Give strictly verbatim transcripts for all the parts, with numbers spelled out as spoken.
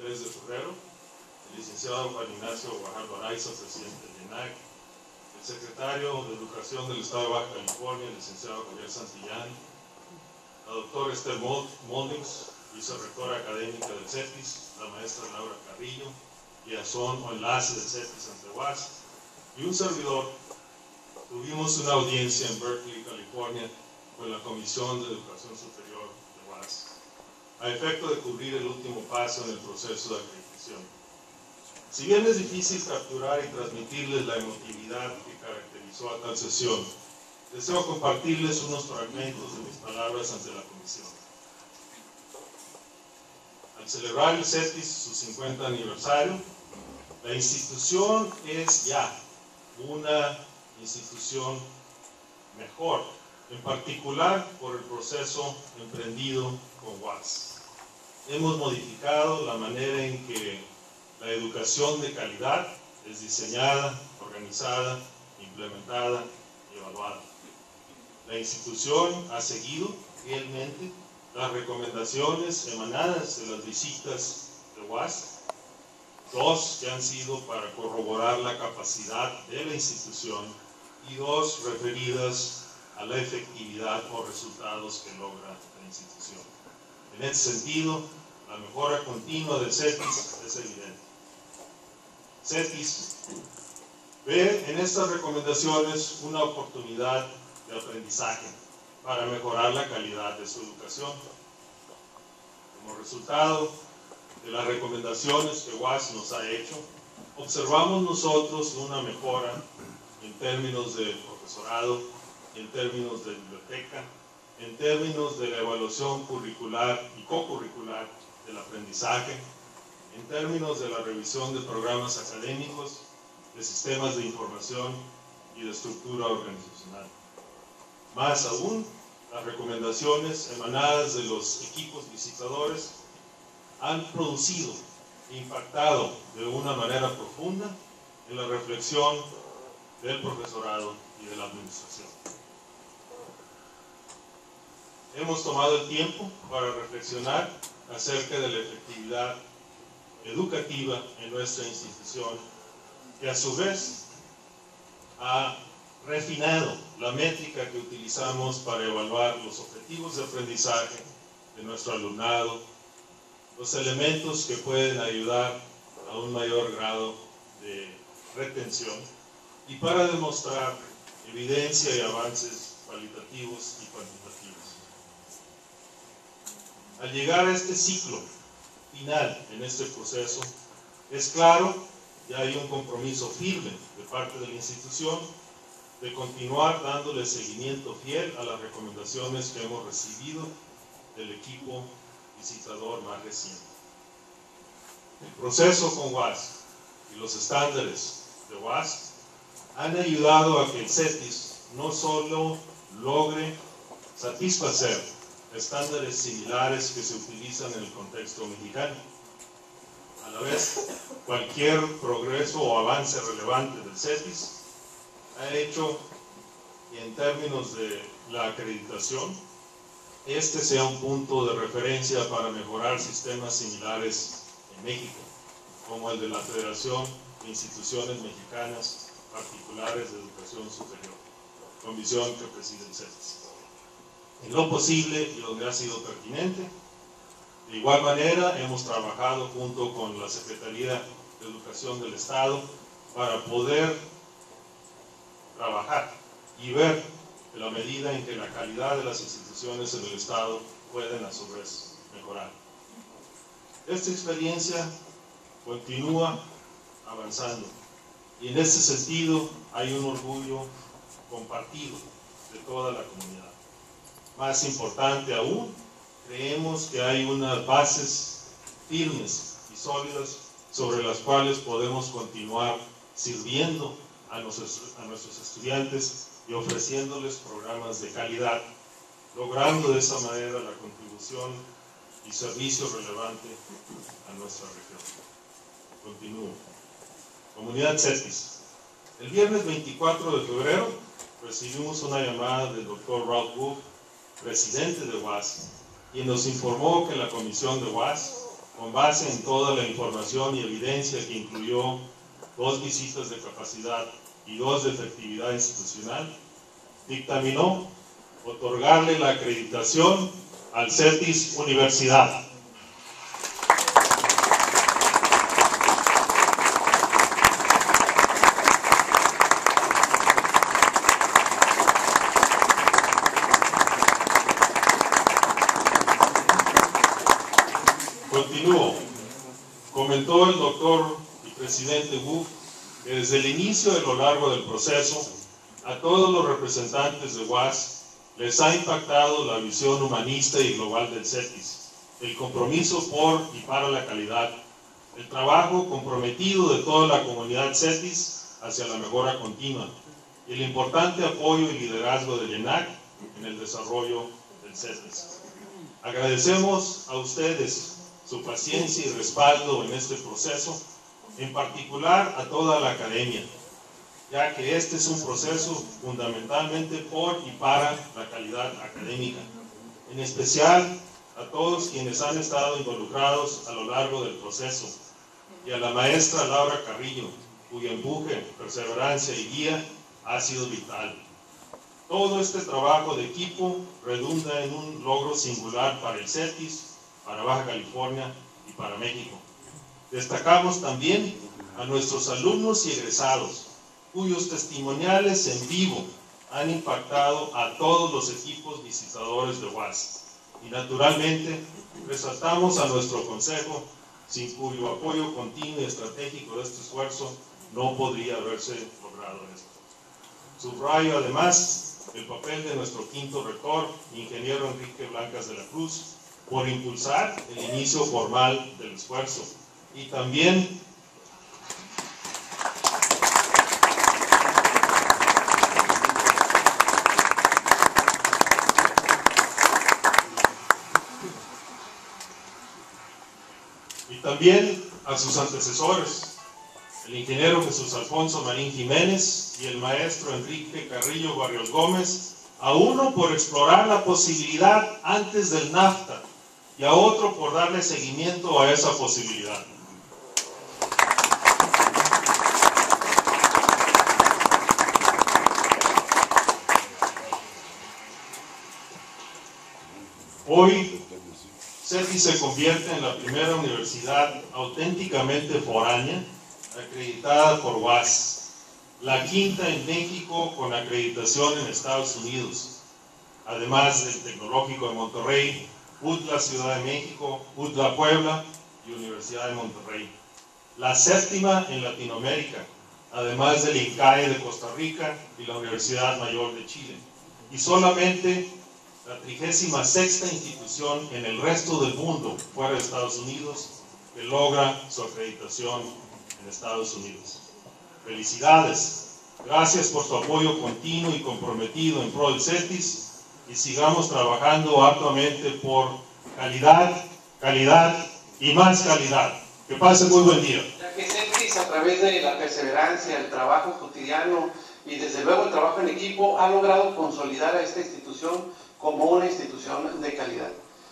tres de febrero, el licenciado Juan Ignacio Guajardo Araiza, presidente del INAC, el secretario de Educación del Estado de Baja California, el licenciado Javier Santillán, la doctora Esther Moldix, vicerrectora académica del CETIS, la maestra Laura Carrillo, guiazón o enlace del CETIS ante U A S, y un servidor. Tuvimos una audiencia en Berkeley, California, con la Comisión de Educación Superior de U A S, a efecto de cubrir el último paso en el proceso de acreditación. Si bien es difícil capturar y transmitirles la emotividad que caracterizó a tal sesión, deseo compartirles unos fragmentos de mis palabras ante la Comisión. Al celebrar el CETIS su cincuenta aniversario, la institución es ya una institución mejor, en particular por el proceso emprendido con U A S. Hemos modificado la manera en que la educación de calidad es diseñada, organizada, implementada y evaluada. La institución ha seguido fielmente las recomendaciones emanadas de las visitas de U A S, dos que han sido para corroborar la capacidad de la institución y dos referidas a la efectividad o resultados que logra la institución. En este sentido, la mejora continua del CETIS es evidente. CETIS ve en estas recomendaciones una oportunidad de aprendizaje para mejorar la calidad de su educación. Como resultado de las recomendaciones que U A S nos ha hecho, observamos nosotros una mejora en términos de profesorado, en términos de biblioteca, en términos de la evaluación curricular y co-curricular del aprendizaje, en términos de la revisión de programas académicos, de sistemas de información y de estructura organizacional. Más aún, las recomendaciones emanadas de los equipos visitadores han producido e impactado de una manera profunda en la reflexión del profesorado y de la administración. Hemos tomado el tiempo para reflexionar acerca de la efectividad educativa en nuestra institución, que a su vez ha refinado la métrica que utilizamos para evaluar los objetivos de aprendizaje de nuestro alumnado, los elementos que pueden ayudar a un mayor grado de retención y para demostrar evidencia y avances cualitativos y cuantitativos. Al llegar a este ciclo final en este proceso, es claro que hay un compromiso firme de parte de la institución de continuar dándole seguimiento fiel a las recomendaciones que hemos recibido del equipo visitador más reciente. El proceso con U A S y los estándares de U A S han ayudado a que el CETIS no solo logre satisfacer estándares similares que se utilizan en el contexto mexicano. A la vez, cualquier progreso o avance relevante del CETIS ha hecho que en términos de la acreditación, este sea un punto de referencia para mejorar sistemas similares en México, como el de la Federación de Instituciones Mexicanas Particulares de Educación Superior, comisión que preside el CETIS. En lo posible y donde ha sido pertinente, de igual manera hemos trabajado junto con la Secretaría de Educación del Estado para poder trabajar y ver en la medida en que la calidad de las instituciones en el Estado pueden a su vez mejorar. Esta experiencia continúa avanzando y en ese sentido hay un orgullo compartido de toda la comunidad. Más importante aún, creemos que hay unas bases firmes y sólidas sobre las cuales podemos continuar sirviendo a nuestros, a nuestros estudiantes y ofreciéndoles programas de calidad, logrando de esa manera la contribución y servicio relevante a nuestra región. Continúo. Comunidad CETIS. El viernes veinticuatro de febrero recibimos una llamada del doctor Ralph Wolf, presidente de U A S, quien nos informó que la comisión de U A S con base en toda la información y evidencia que incluyó dos visitas de capacidad y dos de efectividad institucional, dictaminó otorgarle la acreditación al CETIS Universidad. Continúo. Comentó el doctor y presidente Wu que desde el inicio y a lo largo del proceso, a todos los representantes de U A S les ha impactado la visión humanista y global del CETIS, el compromiso por y para la calidad, el trabajo comprometido de toda la comunidad CETIS hacia la mejora continua y el importante apoyo y liderazgo del ENAC en el desarrollo del CETIS. Agradecemos a ustedes su paciencia y respaldo en este proceso, en particular a toda la academia, ya que este es un proceso fundamentalmente por y para la calidad académica, en especial a todos quienes han estado involucrados a lo largo del proceso, y a la maestra Laura Carrillo, cuyo empuje, perseverancia y guía ha sido vital. Todo este trabajo de equipo redunda en un logro singular para el CETIS, para Baja California y para México. Destacamos también a nuestros alumnos y egresados, cuyos testimoniales en vivo han impactado a todos los equipos visitadores de U A S. Y naturalmente, resaltamos a nuestro consejo, sin cuyo apoyo continuo y estratégico de este esfuerzo no podría haberse logrado esto. Subrayo además el papel de nuestro quinto rector, ingeniero Enrique Blancas de la Cruz, por impulsar el inicio formal del esfuerzo, y también y también a sus antecesores, el ingeniero Jesús Alfonso Marín Jiménez y el maestro Enrique Carrillo Barrios Gómez, a uno por explorar la posibilidad antes del NAFTA y a otro por darle seguimiento a esa posibilidad. Hoy, CETIS se convierte en la primera universidad auténticamente foránea acreditada por U A S, la quinta en México con acreditación en Estados Unidos, además del Tecnológico de Monterrey, U T L A Ciudad de México, U T L A Puebla y Universidad de Monterrey. La séptima en Latinoamérica, además del INCAE de Costa Rica y la Universidad Mayor de Chile. Y solamente la trigésima sexta institución en el resto del mundo, fuera de Estados Unidos, que logra su acreditación en Estados Unidos. Felicidades, gracias por su apoyo continuo y comprometido en pro del CETIS, y sigamos trabajando arduamente por calidad, calidad y más calidad. Que pase muy buen día. Ya que CETIS, a través de la perseverancia, el trabajo cotidiano y desde luego el trabajo en equipo, ha logrado consolidar a esta institución como una institución de calidad.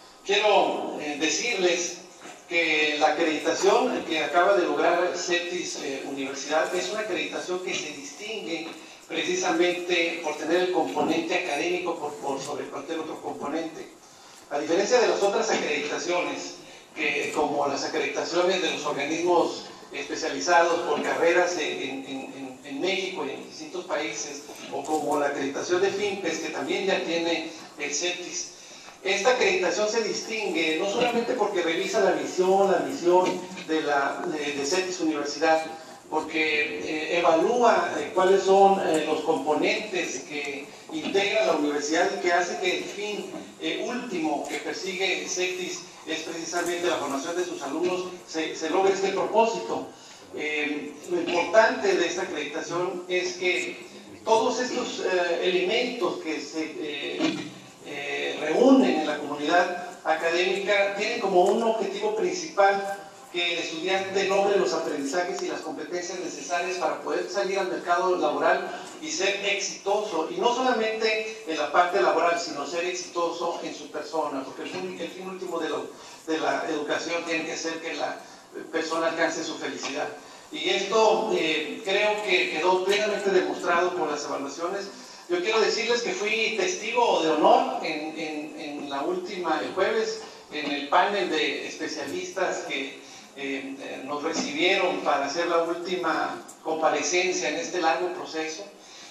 Quiero eh, decirles que la acreditación que acaba de lograr CETIS eh, Universidad es una acreditación que se distingue precisamente por tener el componente académico por, por sobre cualquier otro componente. A diferencia de las otras acreditaciones, que como las acreditaciones de los organismos especializados por carreras en, en, en México y en distintos países, o como la acreditación de FIMPES, que también ya tiene el CETIS, esta acreditación se distingue no solamente porque revisa la visión, la misión de, la, de, de CETIS Universidad, porque eh, evalúa eh, cuáles son eh, los componentes que integra la universidad y que hace que el fin eh, último que persigue CETIS es precisamente la formación de sus alumnos, se, se logre este propósito. Eh, lo importante de esta acreditación es que todos estos eh, elementos que se eh, eh, reúnen en la comunidad académica tienen como un objetivo principal que el estudiante logre los aprendizajes y las competencias necesarias para poder salir al mercado laboral y ser exitoso, y no solamente en la parte laboral, sino ser exitoso en su persona, porque el fin, el fin último de, lo, de la educación tiene que ser que la persona alcance su felicidad. Y esto eh, creo que quedó plenamente demostrado por las evaluaciones. Yo quiero decirles que fui testigo de honor en, en, en la última, el jueves, en el panel de especialistas que eh, nos recibieron para hacer la última comparecencia en este largo proceso.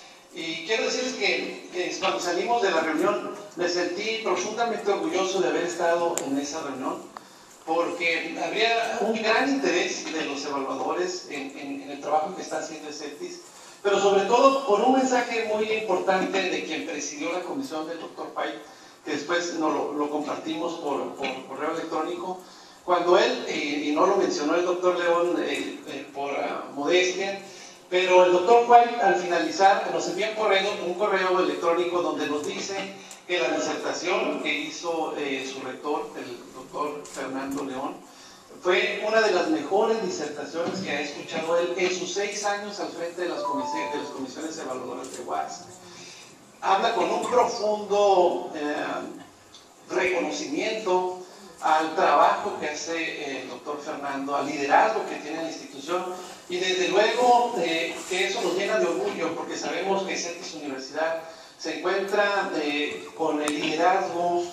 Y quiero decirles que, que cuando salimos de la reunión me sentí profundamente orgulloso de haber estado en esa reunión, porque había un gran interés de los evaluadores en, en, en el trabajo que está haciendo el CETIS, pero sobre todo por un mensaje muy importante de quien presidió la comisión, del doctor Pay, que después nos lo, lo compartimos por, por correo electrónico, cuando él, eh, y no lo mencionó el doctor León eh, eh, por uh, modestia, pero el doctor White al finalizar nos envía un correo, un correo electrónico donde nos dice que la disertación que hizo eh, su rector, el doctor Fernando León, fue una de las mejores disertaciones que ha escuchado él en sus seis años al frente de las comisiones, de las comisiones evaluadoras de U A S. Habla con un profundo eh, reconocimiento al trabajo que hace el doctor Fernando, al liderazgo que tiene la institución, y desde luego eh, que eso nos llena de orgullo, porque sabemos que CETIS Universidad se encuentra eh, con el liderazgo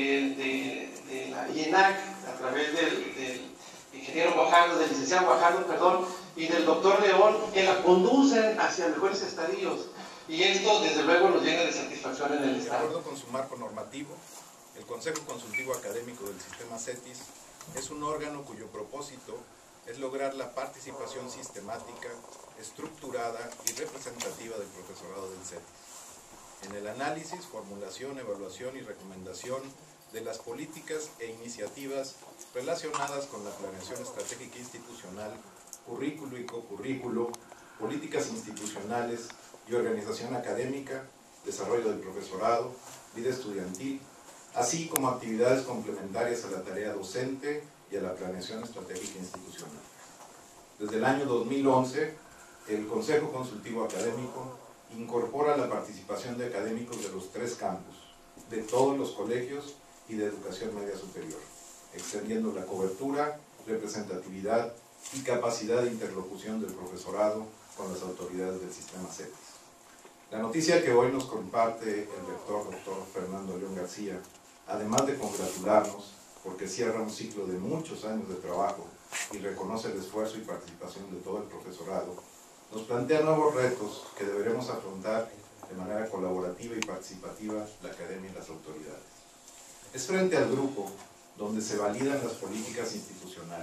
eh, de, de la I E N A C a través del, del ingeniero Guajardo, del licenciado Guajardo, perdón, y del doctor León, que la conducen hacia mejores estadios, y esto desde luego nos llena de satisfacción en el Estado. De acuerdo con su marco normativo, el Consejo Consultivo Académico del Sistema CETIS es un órgano cuyo propósito es lograr la participación sistemática, estructurada y representativa del profesorado del CETIS en el análisis, formulación, evaluación y recomendación de las políticas e iniciativas relacionadas con la planeación estratégica institucional, currículo y cocurrículo, políticas institucionales y organización académica, desarrollo del profesorado, vida estudiantil, así como actividades complementarias a la tarea docente y a la planeación estratégica institucional. Desde el año dos mil once, el Consejo Consultivo Académico incorpora la participación de académicos de los tres campus, de todos los colegios y de educación media superior, extendiendo la cobertura, representatividad y capacidad de interlocución del profesorado con las autoridades del sistema CETIS. La noticia que hoy nos comparte el rector, doctor Fernando León García, además de congratularnos porque cierra un ciclo de muchos años de trabajo y reconoce el esfuerzo y participación de todo el profesorado, nos plantea nuevos retos que deberemos afrontar de manera colaborativa y participativa la academia y las autoridades. Es frente al grupo donde se validan las políticas institucionales.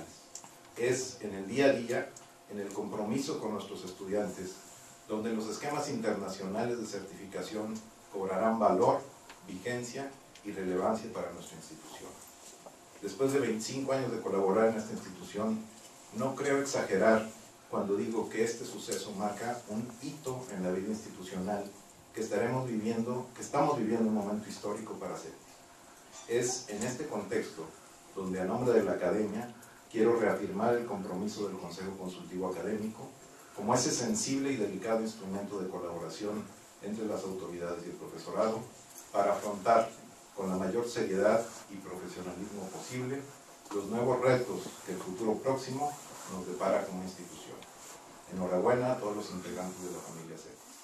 Es en el día a día, en el compromiso con nuestros estudiantes, donde los esquemas internacionales de certificación cobrarán valor, vigencia y relevancia para nuestra institución. Después de veinticinco años de colaborar en esta institución, no creo exagerar cuando digo que este suceso marca un hito en la vida institucional que estaremos viviendo, que estamos viviendo un momento histórico para CETIS. Es en este contexto donde a nombre de la academia quiero reafirmar el compromiso del Consejo Consultivo Académico como ese sensible y delicado instrumento de colaboración entre las autoridades y el profesorado para afrontar con la mayor seriedad y profesionalismo posible los nuevos retos que el futuro próximo nos depara como institución. Enhorabuena a todos los integrantes de la familia CETIS.